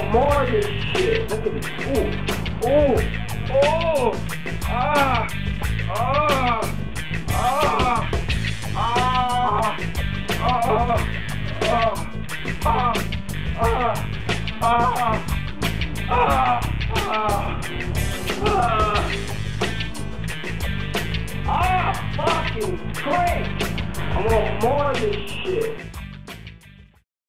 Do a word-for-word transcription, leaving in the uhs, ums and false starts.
want more of this shit. Look at this. Ooh. Ooh. Oh. Ah. Ah. Ah. Ah. Ah. Ah. Ah. Ah. Ah. Ah. Ah. Ah, fucking Krink! I want more of this shit.